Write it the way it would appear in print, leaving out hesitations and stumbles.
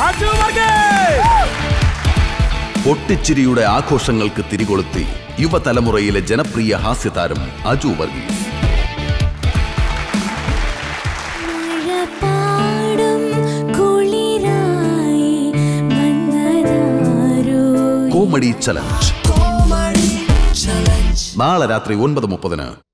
പൊട്ടിച്ചിരിയുടെ ആഘോഷങ്ങൾക്ക് തിരികൊളുത്തി യുവതലമുറയിലെ ജനപ്രിയ ഹാസ്യതാരം അജു വർഗീസ്. കോമഡി ചലഞ്ച് നാളെ രാത്രി 9:30.